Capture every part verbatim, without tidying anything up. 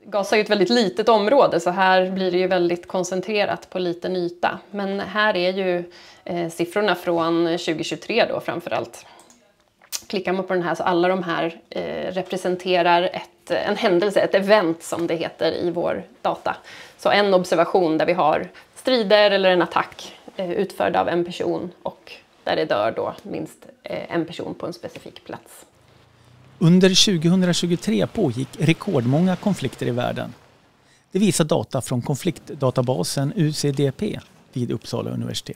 Gaza är ju ett väldigt litet område, så här blir det ju väldigt koncentrerat på liten yta. Men här är ju eh, siffrorna från tjugohundratjugotre då framförallt. Klickar man på den här så alla de här eh, representerar ett, en händelse, ett event som det heter i vår data. Så en observation där vi har strider eller en attack eh, utförd av en person och där det dör då minst eh, en person på en specifik plats. Under tjugohundratjugotre pågick rekordmånga konflikter i världen. Det visar data från konfliktdatabasen U C D P vid Uppsala universitet.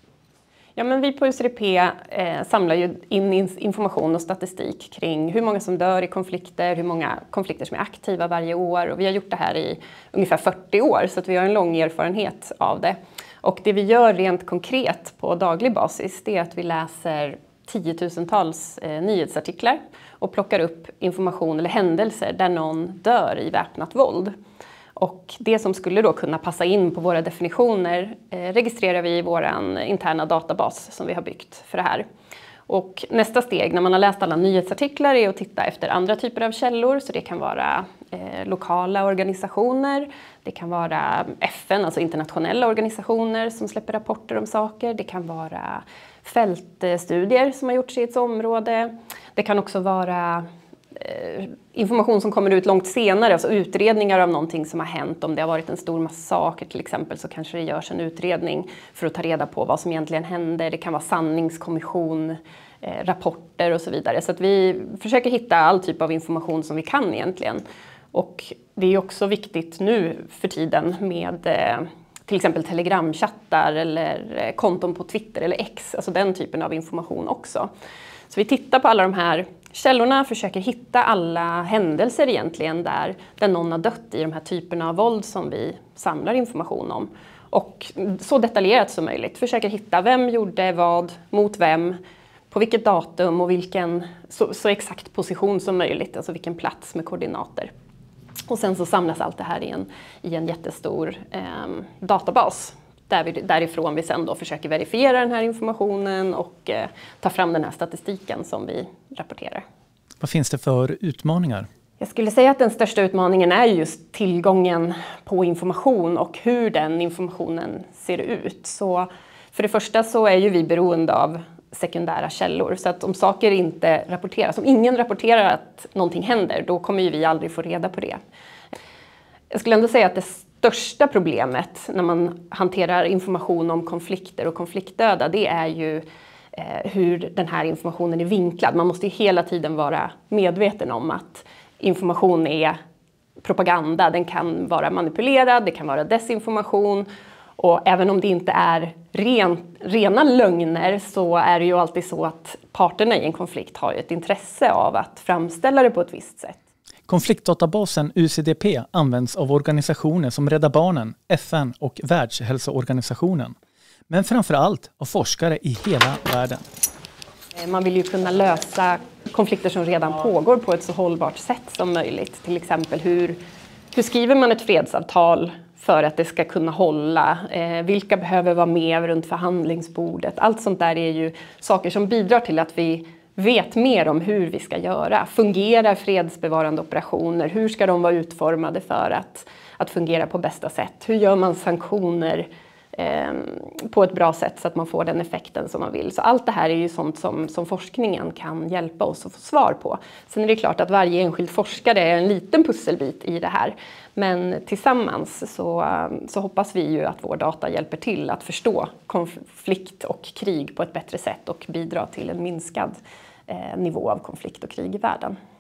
Ja, men vi på U C D P eh, samlar ju in information och statistik kring hur många som dör i konflikter, hur många konflikter som är aktiva varje år. Och vi har gjort det här i ungefär fyrtio år, så att vi har en lång erfarenhet av det. Och det vi gör rent konkret på daglig basis, det är att vi läser tiotusentals eh, nyhetsartiklar och plockar upp information eller händelser där någon dör i väpnat våld. Och det som skulle då kunna passa in på våra definitioner eh, registrerar vi i vår interna databas som vi har byggt för det här. Och nästa steg när man har läst alla nyhetsartiklar är att titta efter andra typer av källor. Så det kan vara eh, lokala organisationer, det kan vara F N, alltså internationella organisationer som släpper rapporter om saker. Det kan vara fältstudier som har gjorts i ett område. Det kan också vara information som kommer ut långt senare, alltså utredningar av någonting som har hänt. Om det har varit en stor massaker till exempel, så kanske det görs en utredning för att ta reda på vad som egentligen hände. Det kan vara sanningskommission, eh, rapporter och så vidare. Så att vi försöker hitta all typ av information som vi kan egentligen. Och det är också viktigt nu för tiden med eh, till exempel telegramchattar eller konton på Twitter eller X, alltså den typen av information också. Så vi tittar på alla de här källorna, försöker hitta alla händelser egentligen där, där någon har dött i de här typerna av våld som vi samlar information om. Och så detaljerat som möjligt. Försöker hitta vem gjorde vad, mot vem, på vilket datum och vilken så, så exakt position som möjligt, alltså vilken plats med koordinater. Och sen så samlas allt det här i en, i en jättestor eh, databas. Där vi, därifrån vi sen då försöker verifiera den här informationen och eh, ta fram den här statistiken som vi rapporterar. Vad finns det för utmaningar? Jag skulle säga att den största utmaningen är just tillgången på information och hur den informationen ser ut. Så för det första så är ju vi beroende av sekundära källor. Så att om saker inte rapporteras, om ingen rapporterar att någonting händer, då kommer ju vi aldrig få reda på det. Jag skulle ändå säga att det största problemet när man hanterar information om konflikter och konfliktdöda, det är ju eh, hur den här informationen är vinklad. Man måste ju hela tiden vara medveten om att information är propaganda. Den kan vara manipulerad, det kan vara desinformation. Och även om det inte är ren, rena lögner, så är det ju alltid så att parterna i en konflikt har ett intresse av att framställa det på ett visst sätt. Konfliktdatabasen U C D P används av organisationer som Rädda Barnen, F N och Världshälsoorganisationen. Men framför allt av forskare i hela världen. Man vill ju kunna lösa konflikter som redan pågår på ett så hållbart sätt som möjligt. Till exempel hur, hur skriver man ett fredsavtal för att det ska kunna hålla? Eh, vilka behöver vara med runt förhandlingsbordet? Allt sånt där är ju saker som bidrar till att vi vet mer om hur vi ska göra. Fungerar fredsbevarande operationer? Hur ska de vara utformade för att, att fungera på bästa sätt? Hur gör man sanktioner eh, på ett bra sätt så att man får den effekten som man vill? Så allt det här är ju sånt som, som forskningen kan hjälpa oss att få svar på. Sen är det klart att varje enskild forskare är en liten pusselbit i det här. Men tillsammans så, så hoppas vi ju att vår data hjälper till att förstå konflikt och krig på ett bättre sätt och bidra till en minskad eh, nivå av konflikt och krig i världen.